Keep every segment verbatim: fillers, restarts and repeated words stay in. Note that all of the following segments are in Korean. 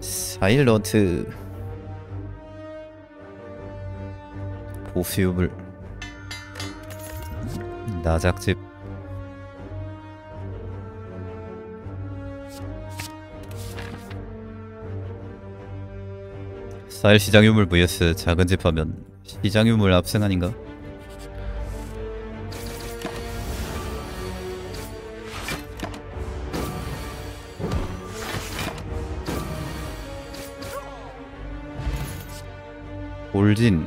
사일런트 보스유물 나작집 쌀 시장유물 vs 작은 집 하면 시장유물 압승 아닌가? 올진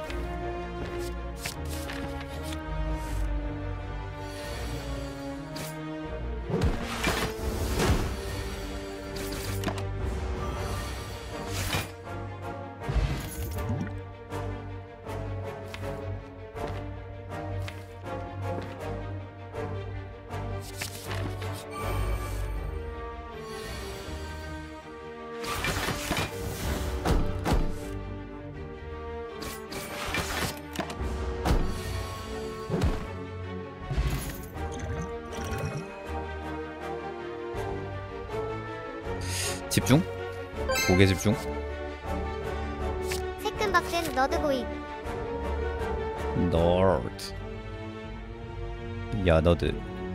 집중? 고개 집중? 새끈박근 너드보이 너드 야 너드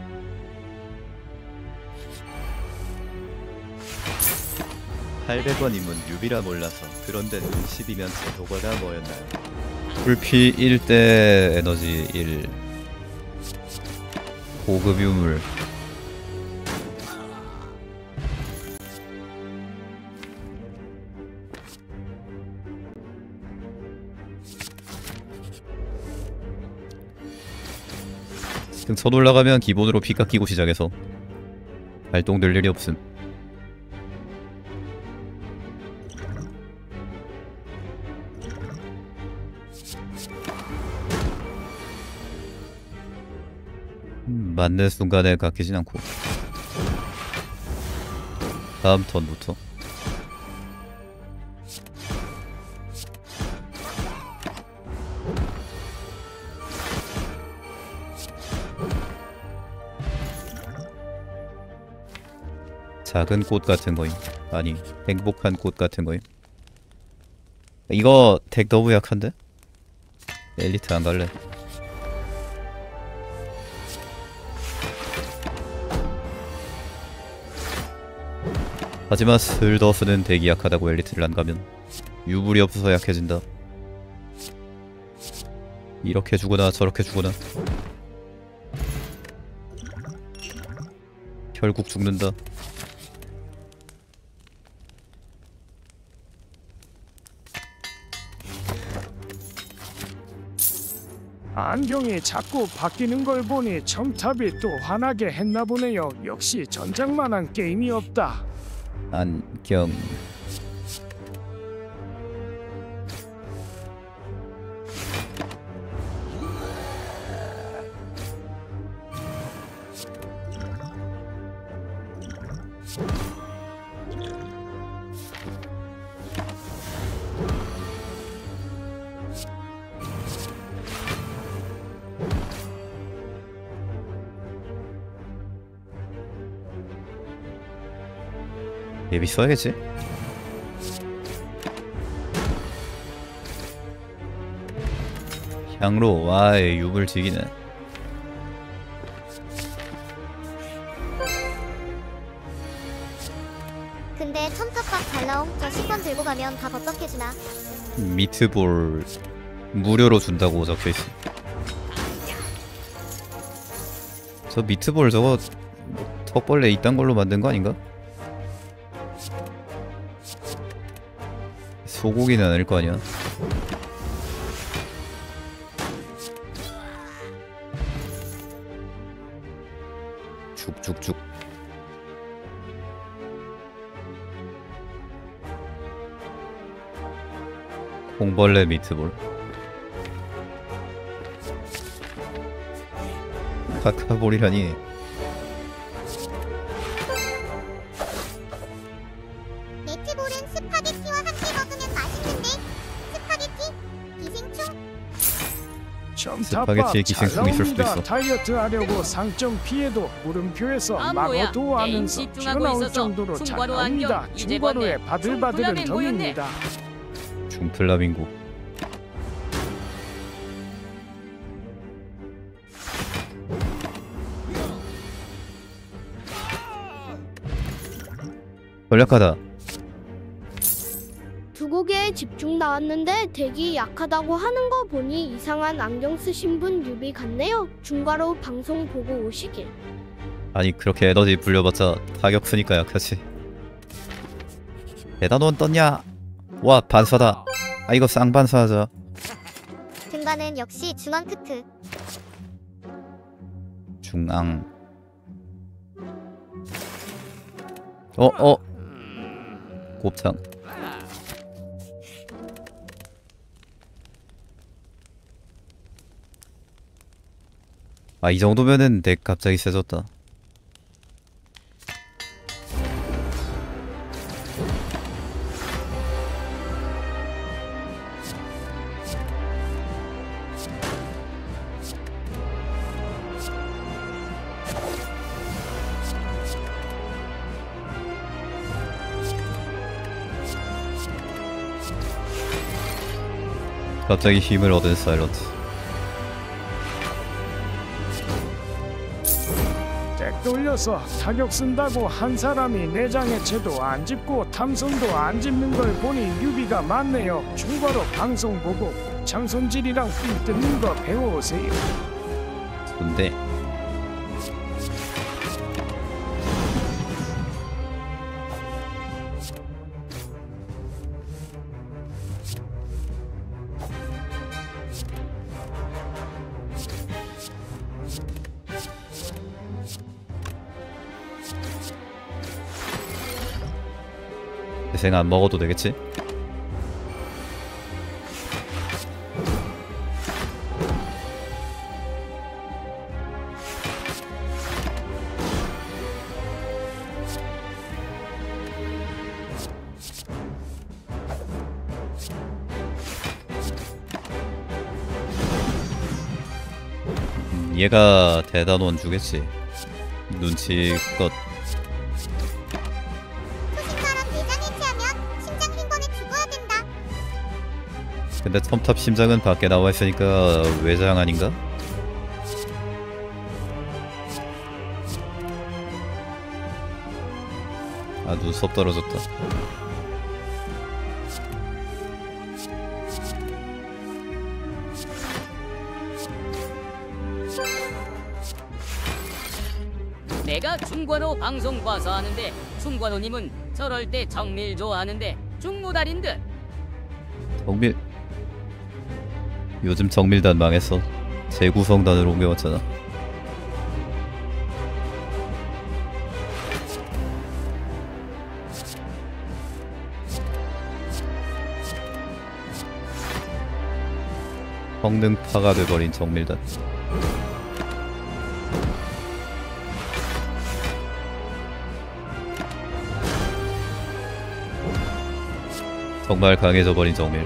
팔백 원이면 유비라 몰라서 그런데 눈 십이면 제도거다 뭐였나요? 불피 일 대 에너지 일 고급 유물 선 올라가면 기본으로 피 깎이고 시작해서 발동될 일이 없음. 음, 맞는 순간에 깎이진 않고 다음 턴부터 작은 꽃 같은 거임. 아니 행복한 꽃 같은 거임. 이거 덱 너무 약한데? 엘리트 안 갈래. 하지만 슬더스는 덱이 약하다고 엘리트를 안 가면 유불이 없어서 약해진다. 이렇게 주거나 저렇게 주거나 결국 죽는다. 안경이 자꾸 바뀌는 걸 보니 청탑이 또 화나게 했나 보네요. 역시 전작만한 게임이 없다. 안경 예비 써야겠지? 향로 와의 유불 지기네. 근데 첨탑박 잘 나옴. 저 십 원 들고 가면 다 버떡해주나. 미트볼 무료로 준다고 적혀있어. 저 미트볼 저거 뭐 턱벌레 이딴 걸로 만든 거 아닌가? 소고기는 아닐 거 아니야. 죽죽죽. 콩벌레 미트볼. 카카볼이라니. 네트볼은 스파게티와 함께 먹으면 맛있는데. 스파게티? 기생충? 첨탑밥 스파게티에 잘 기생충이 있을 수도 나옵니다. 있어. 다이어트 하려고 상점 피해도 물음표에서 아, 마구 뭐야. 도우하면서 게임 집중하고 튀어나올 있어서 정도로 잘 중과로 나옵니다. 안경 이제 중과로의 봤네. 바들바들은 중플라밍고였네. 덤입니다. 중플라밍고. 전략하다. 두 고개에 집중 나왔는데 대기 약하다고 하는 거 보니 이상한 안경 쓰신 분 뉴비 같네요. 중과로 방송 보고 오시길. 아니 그렇게 에너지 불려봤자 타격 쓰니까 약하지. 대단원 떴냐? 와 반사다. 아 이거 쌍반사하자. 등반은 역시 중앙 크트. 중앙. 어 어. 곱창. 아 이 정도면은 덱 갑자기 세졌다. 갑자기 힘을 얻은 사일런트. 덱 돌려서 타격 쓴다고 한 사람이 내장의 채도 안 짚고 탐선도 안 짚는 걸 보니 뉴비가 많네요. 중과로 방송 보고 장손질이랑 삥 뜯는 거 배워오세요. 근데 대생 안 먹어도 되겠지? 음, 얘가 대단원 주겠지. 눈치껏. 초신사람 내장 해체하면 심장 횡번에 죽어야 된다. 근데 첨탑 심장은 밖에 나와 있으니까 외장 아닌가? 아 눈썹 떨어졌다. 내가 중과로 방송 봐서 하는데 중과로님은 저럴 때 정밀 좋아하는데 중무달인 듯. 정밀. 요즘 정밀단 망했어. 재구성단으로 옮겨왔잖아. 성능파가 돼버린 정밀단. 정말 강해져버린 정밀.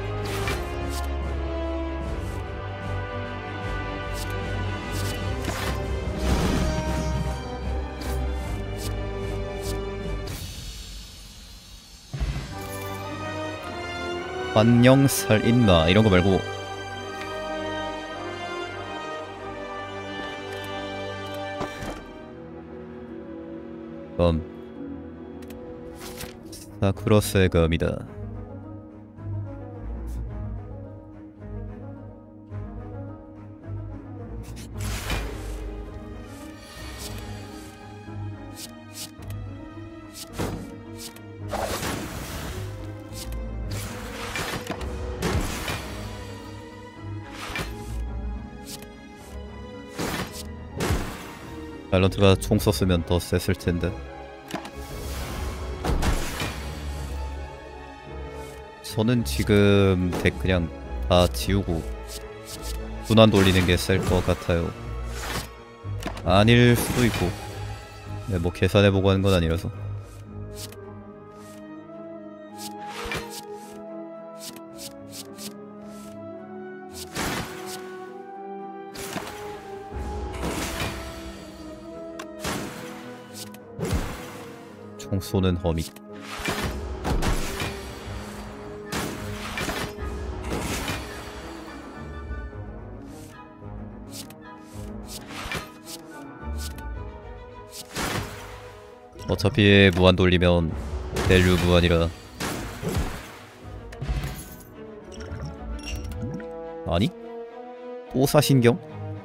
관영살 인마 이런거 말고 검 사쿠러스의 검이다. 발런트가 총 썼으면 더 셌을 텐데. 저는 지금 덱 그냥 다 지우고 분한 돌리는 게 셀 것 같아요. 아닐 수도 있고. 네, 뭐 계산해보고 하는 건 아니라서. 총 쏘는 허미. 어차피 무한 돌리면 밸류 무한이라. 아니? 또 사신경?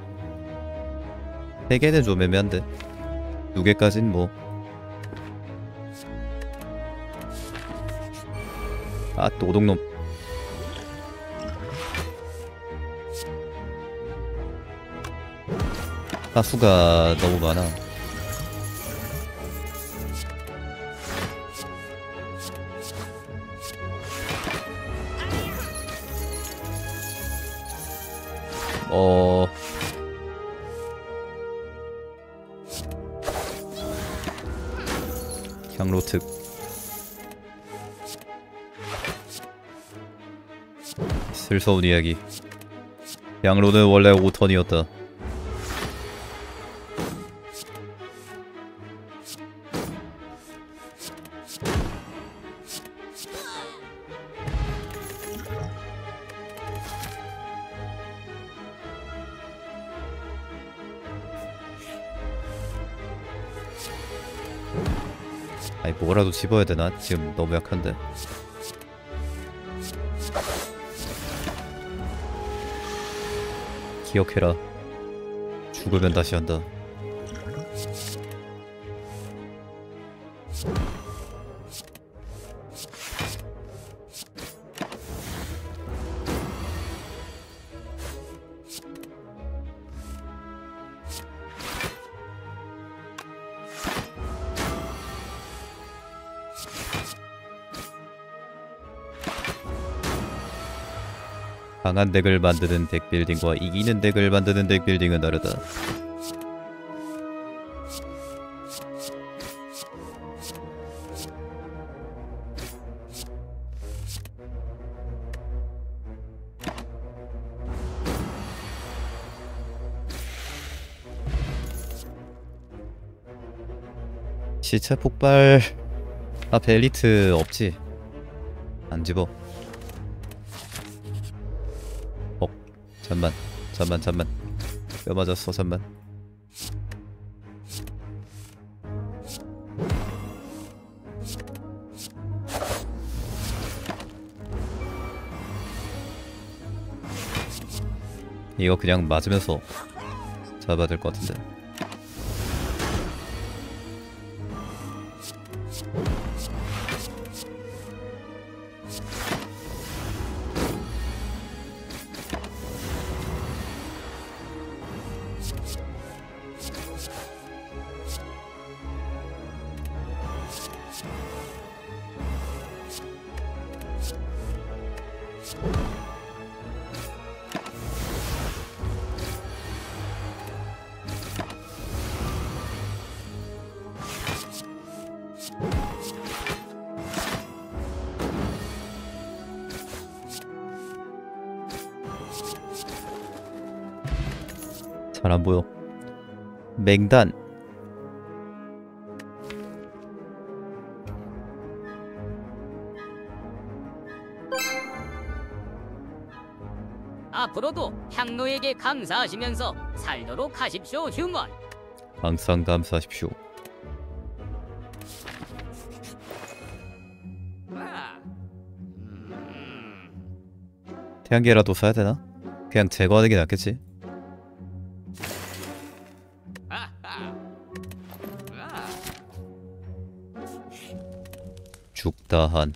세 개는 좀 애매한데 두 개까진 뭐. 아, 또 오동놈. 가수가 너무 많아. 어... 향로특. 슬서운 이야기. 양로는 원래 오 턴이었다. 아니 뭐라도 집어야 되나? 지금 너무 약한데. 기억해라. 죽으면 다시 한다. 강한 덱을 만드는 덱빌딩과 이기는 덱을 만드는 덱빌딩은 다르다. 시체 폭발. 아, 벨리트 없지? 안 집어. 잠만 잠만 잠만 뼈 맞았어. 잠만. 이거 그냥 맞으면서 잡아야 될 것 같은데. 잘 안 보여. 맹단. 앞으로도 향로에게 감사하시면서 살도록 하십시오, 휴먼. 항상 감사하십시오. 태양계라도 사야 되나? 그냥 제거하는 게 낫겠지? 죽다한.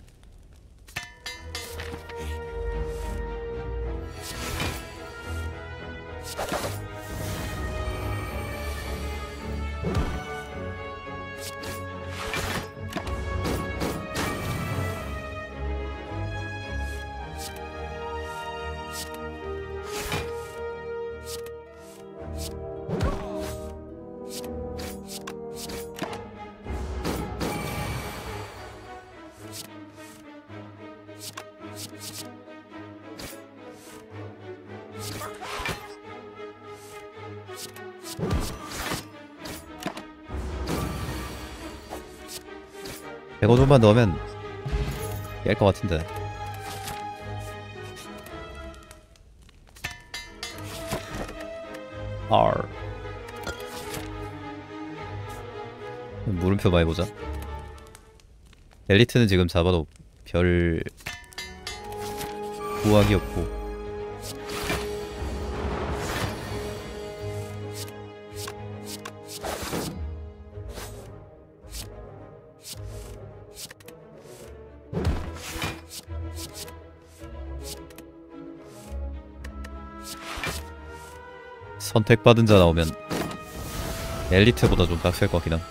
백 원 정도만 넣으면 깰 것 같은데. R 물음표 많이 보자. 엘리트는 지금 잡아도 별 구하기 없고. 선택받은 자 나오면 엘리트보다 좀 빡셀 것 같긴 함.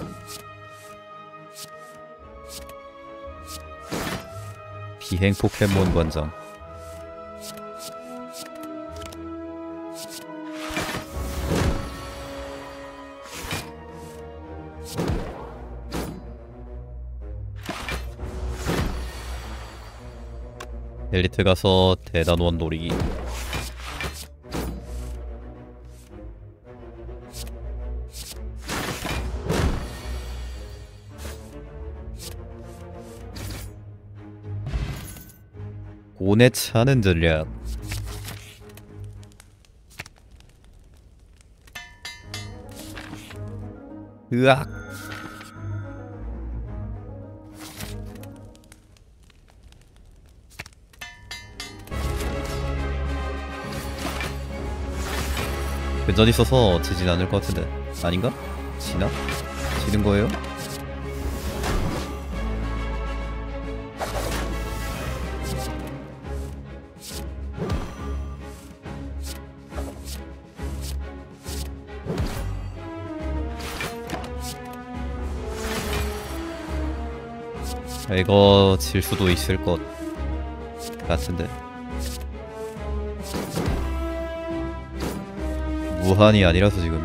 비행 포켓몬 관장. 엘리트 가서 대단원 노리기. 고뇌 차는 전략. 으악. 근전 있어서 지진 않을 것 같은데. 아닌가? 지나? 지는 거예요? 이거 질 수도 있을 것 같은데. 무한이 아니라서 지금.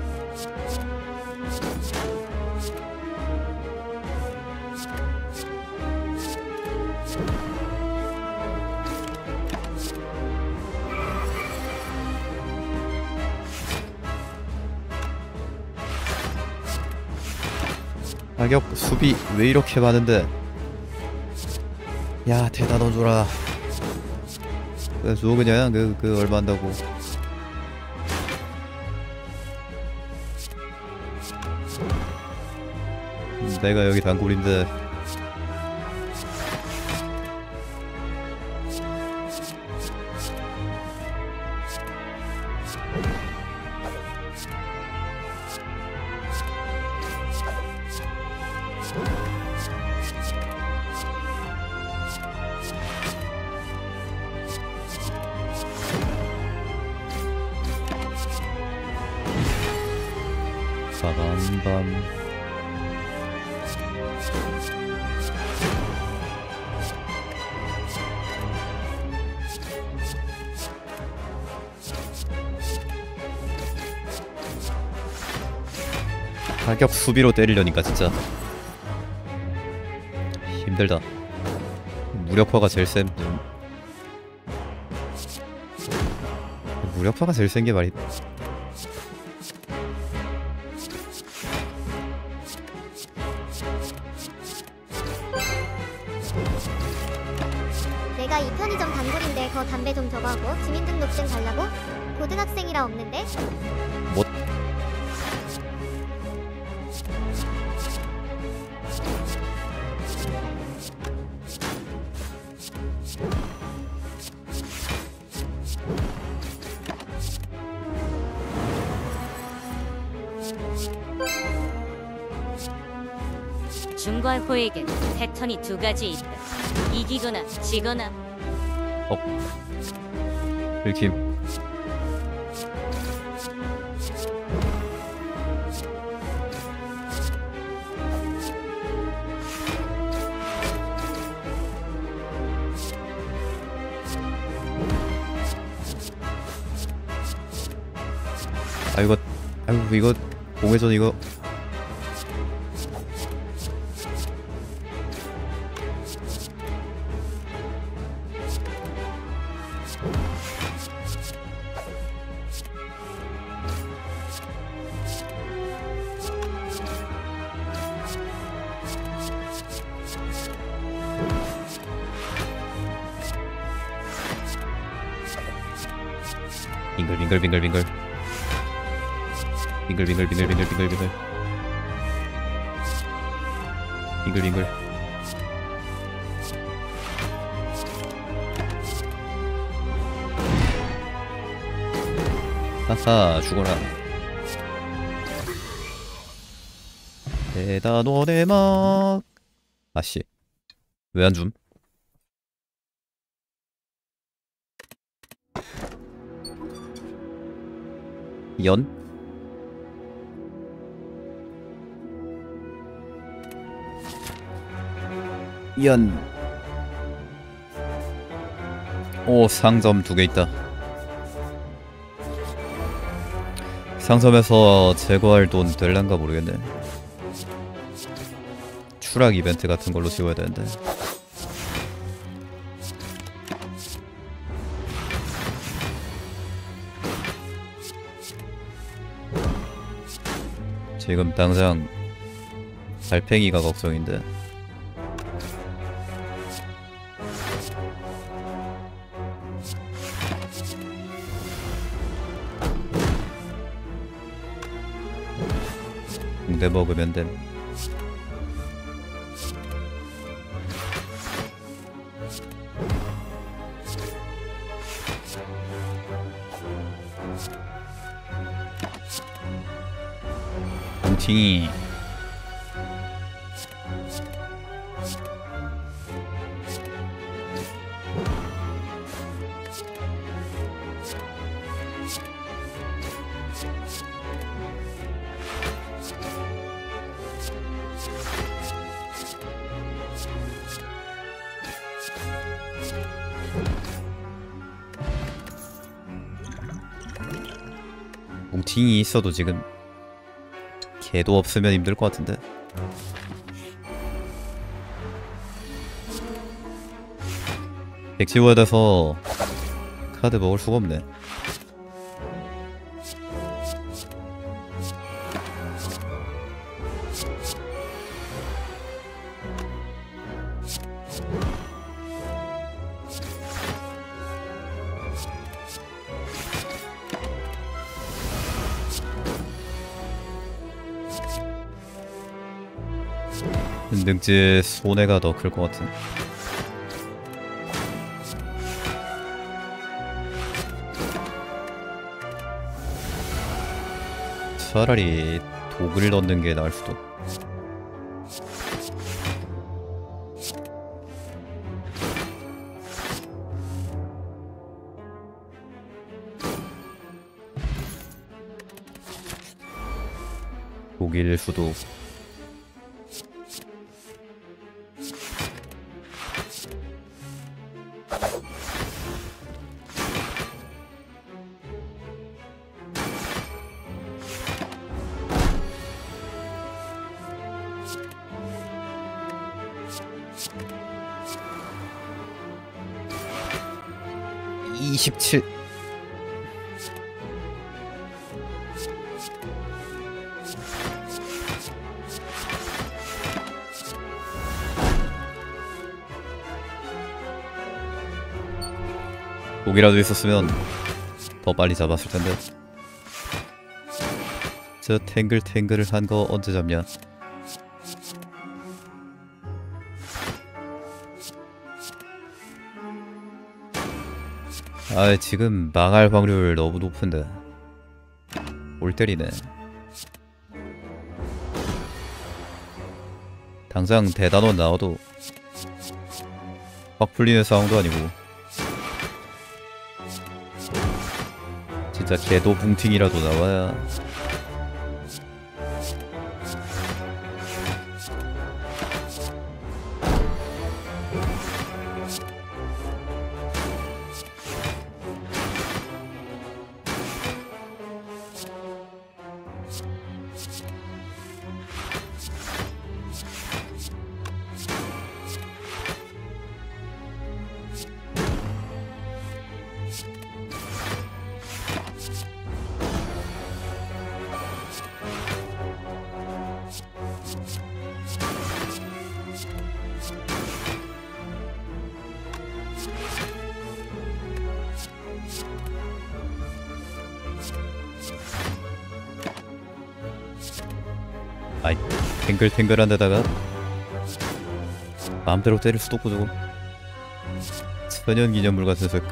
가격 수비 왜 이렇게 많은데. 야 대다 넣어줘라. 그래 줘 그냥. 그, 그 얼마 한다고. 음, 내가 여기 단골인데. 빠밤밤. 가격 수비로 때리려니까 진짜 힘들다. 무력화가 제일 셈. 무력화가 제일 센 게 말이. 내가 이 편의점 단골인데 거 담배 좀 저거 하고 주민등록증 달라고? 고등학생이라 없는데? 뭐? 중과 후에겐 패턴이 두 가지 있다. 이기거나 지거나. 어? 들킴. 아 이거 아이고 이거 공회전 이거 빙글빙글 빙글빙글 빙글빙글 빙글빙글 빙글빙글 빙글빙글. 하하 죽어라. 대단원의 막. 아씨 왜 안줌? 연? 연. 오 상점 두 개 있다. 상점에서 제거할 돈 될란가 모르겠네. 추락 이벤트 같은 걸로 지워야 되는데. 지금 당장 달팽이가 걱정인데. 붕대 먹으면 됨. 뭉팅이 뭉팅이 있어도 지금 개도 없으면 힘들 것 같은데. 백 지워야 돼서 카드 먹을 수가 없네. 능지 손해가 더 클 것 같은. 차라리 독을 넣는 게 나을 수도. 독일 수도. 이십칠. 독이라도 있었으면 더 빨리 잡았을 텐데. 저 탱글탱글을 한 거 언제 잡냐? 아 지금 망할 확률 너무 높은데. 올 때리네. 당장 대단원 나와도 확 풀리는 상황도 아니고. 진짜 개도 붕팅이라도 나와야. 아이 탱글탱글한 데다가 마음대로 때릴 수도 없고 저거 천연기념물 같은 색.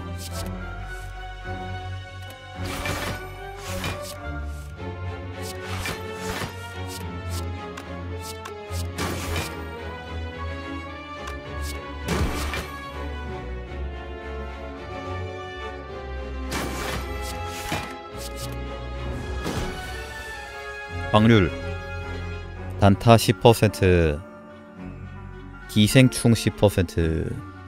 확률 단타 십 퍼센트, 기생충 십 퍼센트,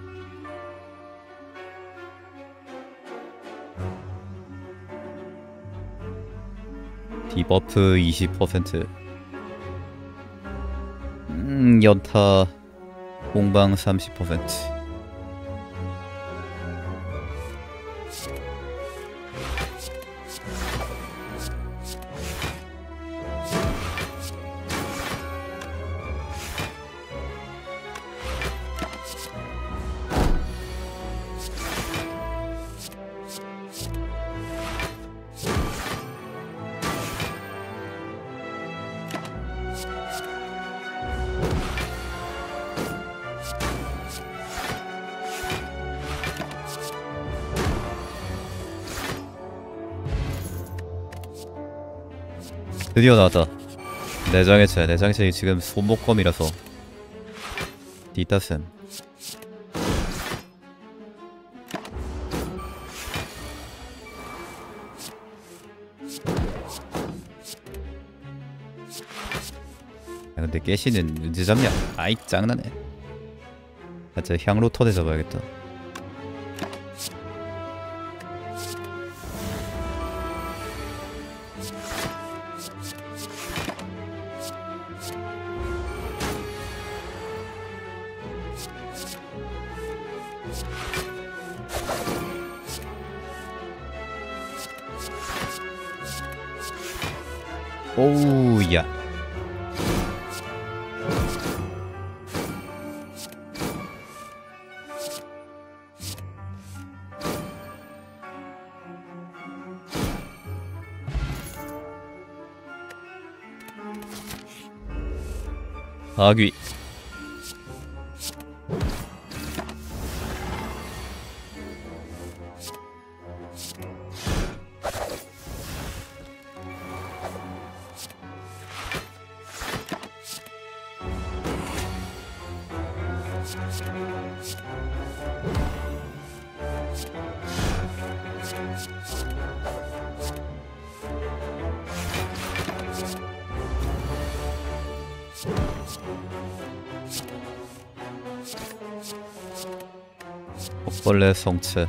디버프 이십 퍼센트, 음, 연타 공방 삼십 퍼센트. 드디어 나왔다. 내장해체. 내장해체 지금 손목검이라서 디따셈. 야 근데 깨시는 언제 잡냐? 아이 짱나네. 진짜 향로 터대 잡아야겠다. 오우야. 아귀. 벌레 성체.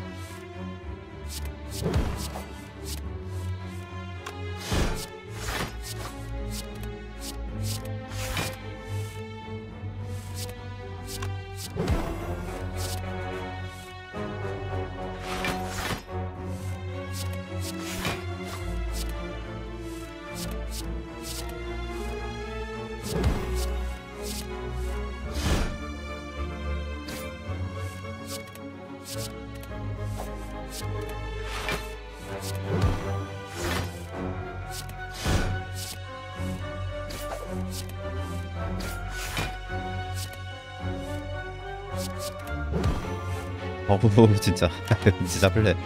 어우 진짜 진짜 잡을래.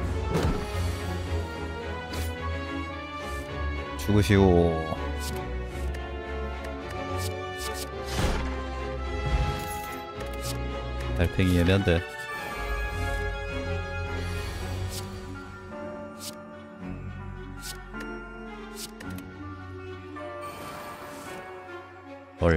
죽으시오. 달팽이 예면대. 헐.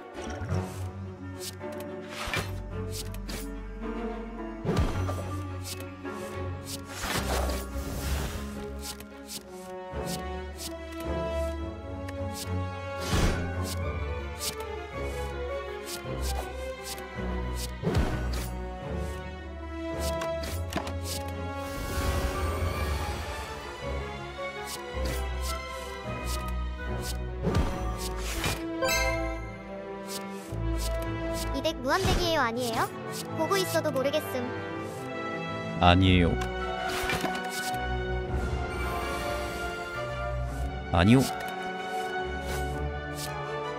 이 덱 무한덱이에요 아니에요? 보고 있어도 모르겠음. 아니에요. 아니요.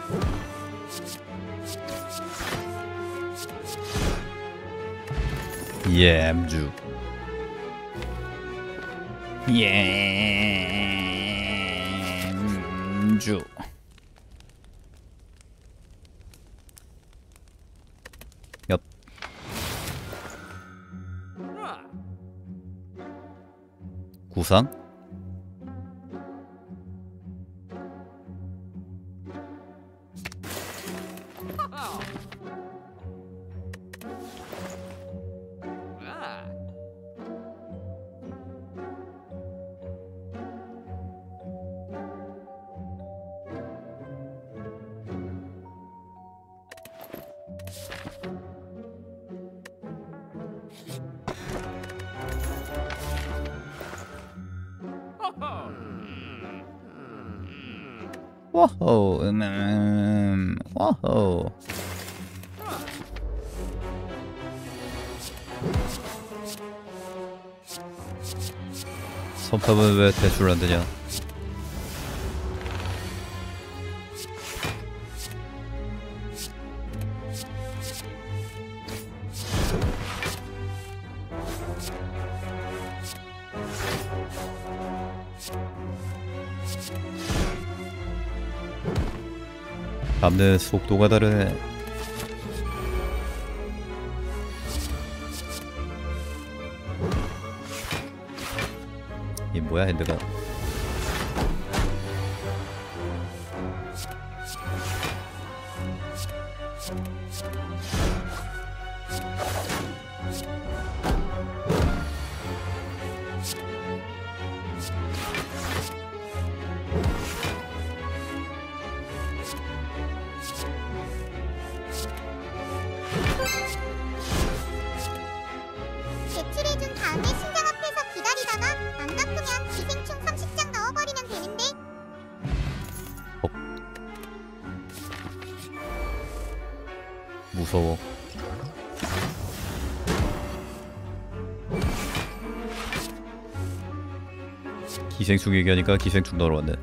엠주 엠주 엽 구상? 와호, 음, 와호. 선팝은 왜 대출 안 되냐? 잡는 속도가 다르네. 이 뭐야 핸드가? 제출해준 다음에 신장 앞에서 기다리다가 안 갚으면 기생충 삼십 장 넣어버리면 되는데. 무서워. 기생충 얘기하니까 기생충 넣으러 왔네.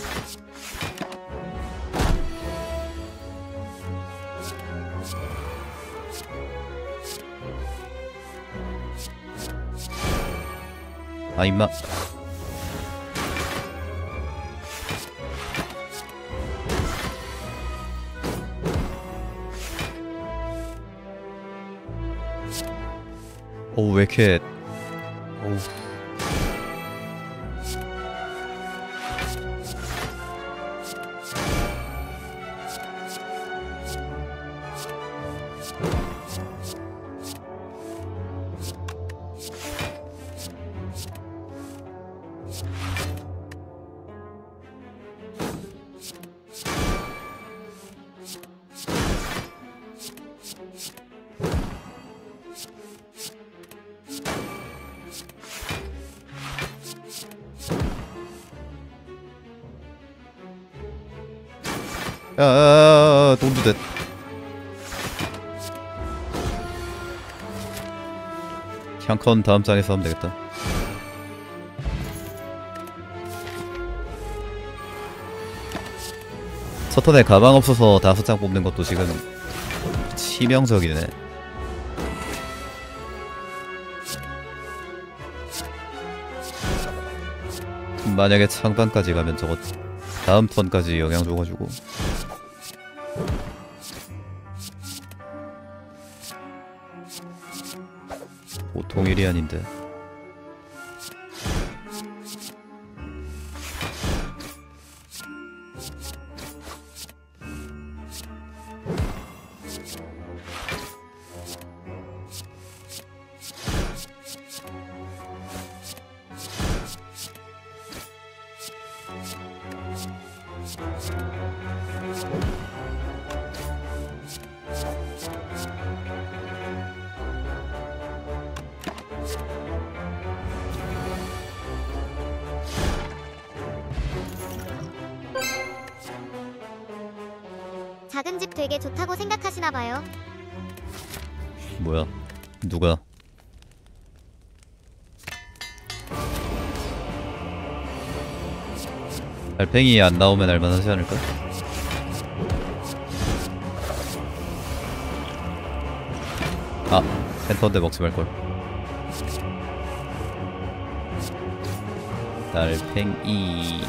아 임마. 오 왜 이렇게 어우. 야야야야 돈도 돼. 향컨 다음 장에서 하면 되겠다. 첫 턴에 가방 없어서 다섯 장 뽑는 것도 지금 치명적이네. 만약에 창반까지 가면 저거 다음 턴까지 영향 줘가지고 보통 일이 아닌데. 작은 집 되게 좋다고 생각하시나봐요. 뭐야? 누가? 달팽이 안 나오면 알만하지 않을까? 아 센터인데 먹지 말걸. 달팽이.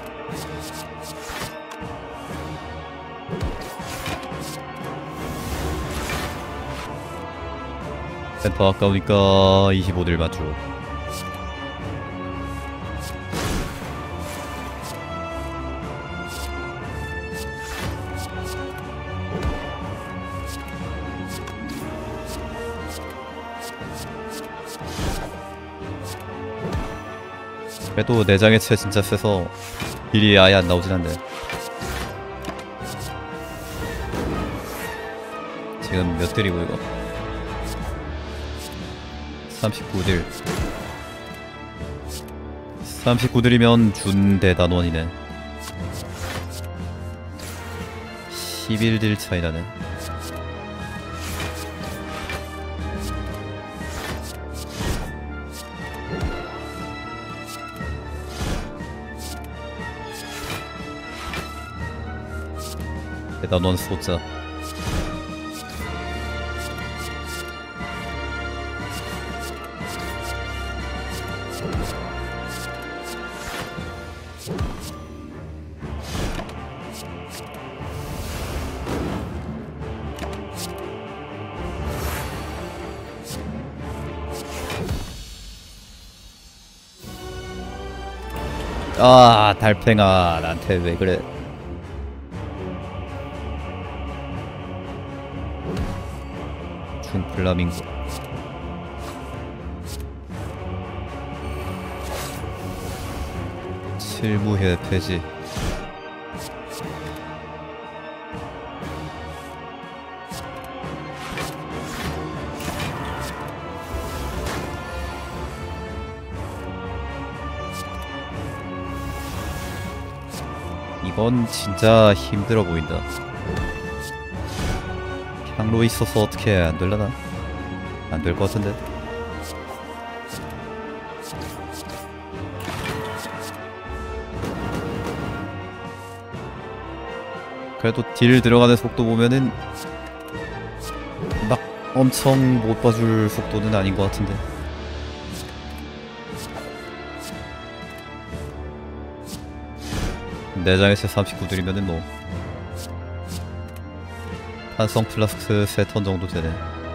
센터 아까우니까 이십오 딜 맞추. 그래도 내장의 채 진짜 세서 딜이 아예 안 나오진 않네. 지금 몇 딜이고 이거? 삼십구 딜. 삼십구 딜이면 준대단원이네. 십일 딜 차이 나네. 대단원 쏘자. 아 달팽아 나한테 왜 그래. 중플라밍고. 칠무회 폐지. 이건 진짜 힘들어 보인다. 향로 있어서 어떻게 안 될라나? 안 될 것 같은데. 그래도 딜 들어가는 속도 보면은 막 엄청 못 봐줄 속도는 아닌 것 같은데. 내장에서 삼십구 딜이면은 뭐 탄성 플라스크 세 턴 정도 되네.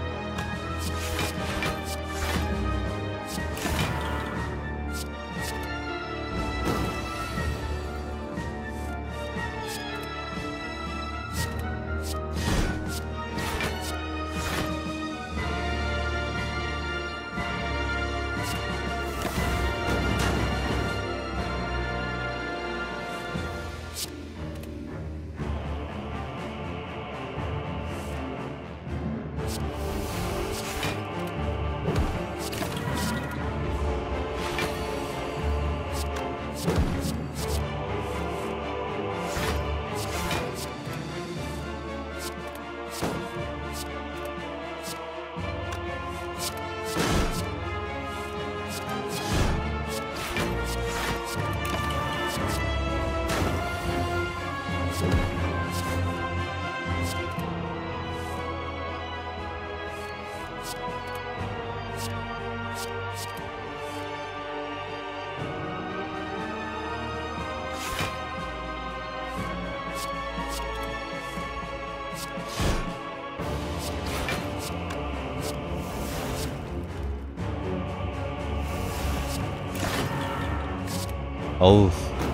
어우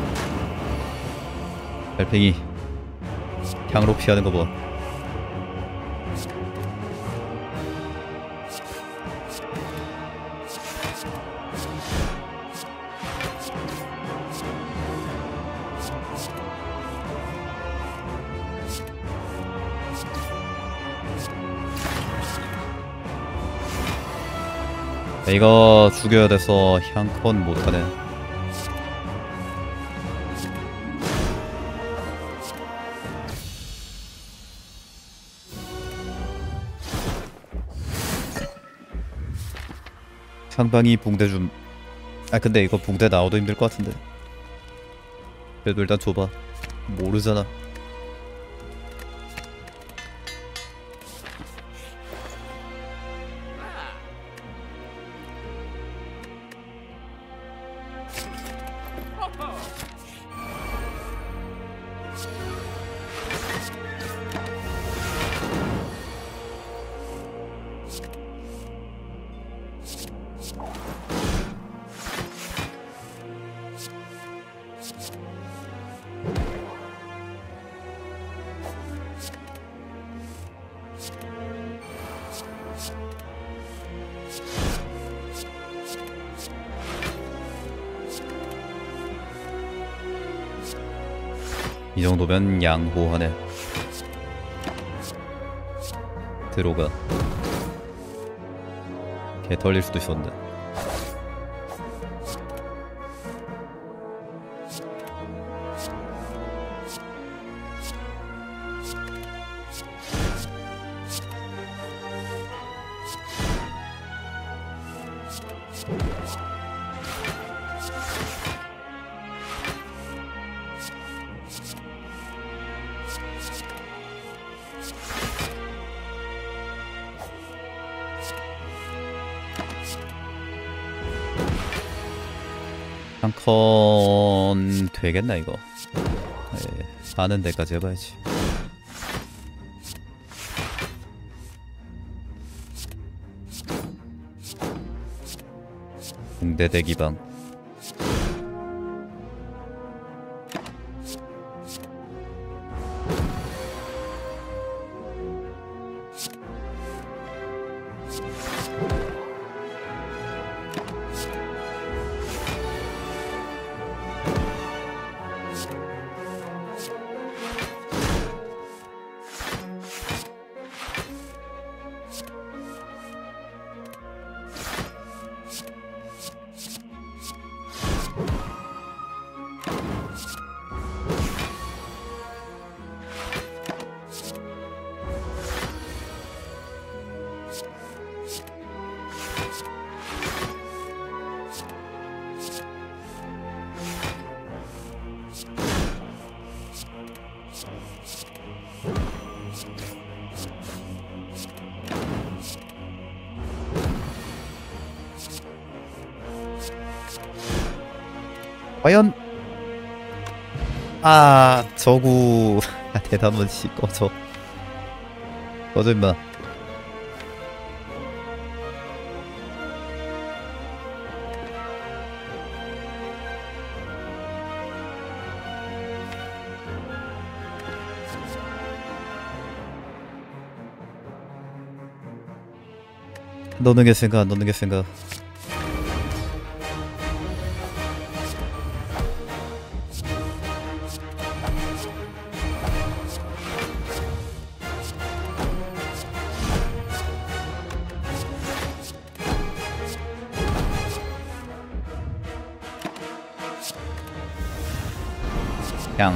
달팽이 향로 피하는 거 봐. 이거 죽여야 돼서 향컨 못하네. 상방이 붕대 좀. 아 근데 이거 붕대 나와도 힘들 것 같은데. 그래도 일단 줘봐. 모르잖아. 이 정도면 양호하네. 들어가. 개 털릴 수도 있었는데. 한 컨 되겠나 이거? 예, 아는 데까지 해봐야지. 공대 대기방. 과연 아 저구 대담은 씨 꺼져 꺼져 임마. 넣는 게 생각 안 넣는 게 생각. 그냥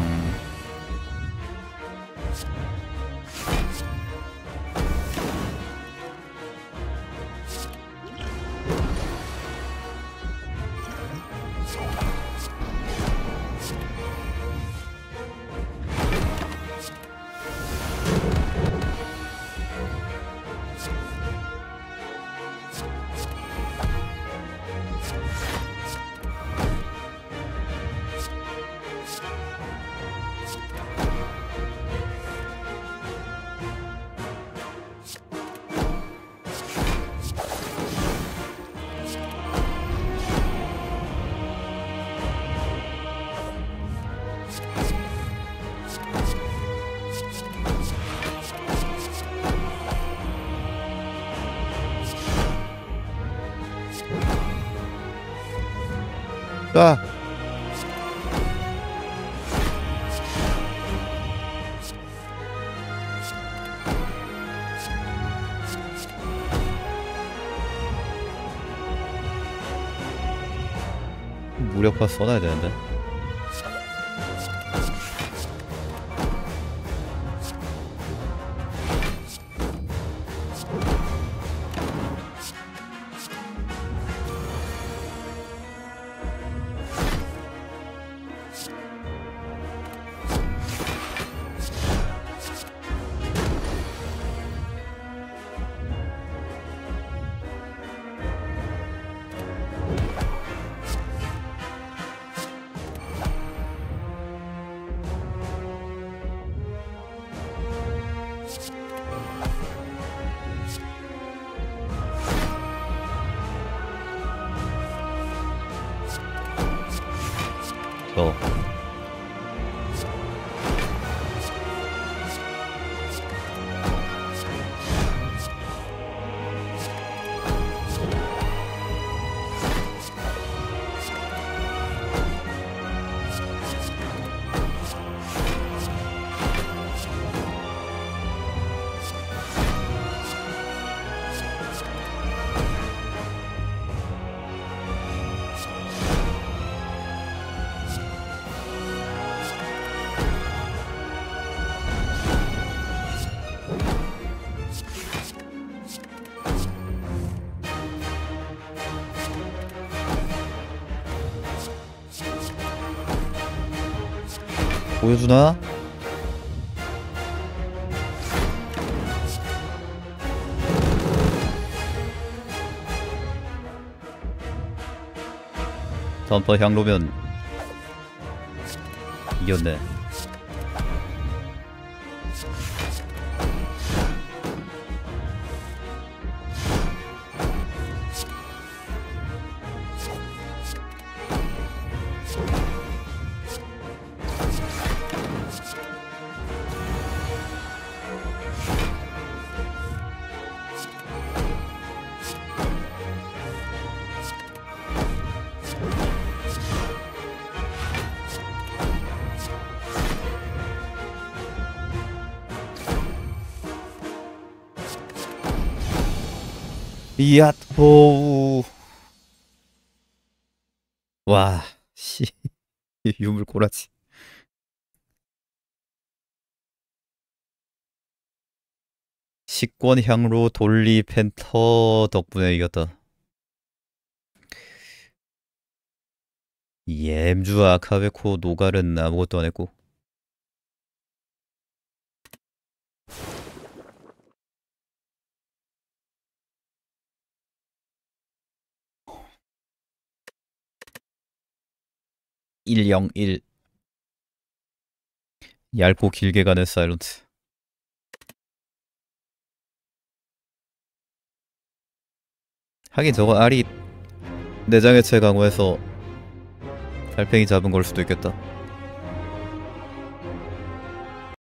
아 무력화 써놔야 되는데. 저 보여주나? 덤퍼 향로면 이겼네. 이야, 오우. 와, 씨. 유물 꼬라지. 식권 향로 돌리 펜터 덕분에 이겼다. 엠주 아카베코 노갈은 아무것도 안 했고. 일영일. 얇고 길게 가는 사이런트. 하긴 저거 알이 내장해체 강화해서 달팽이 잡은 걸 수도 있겠다.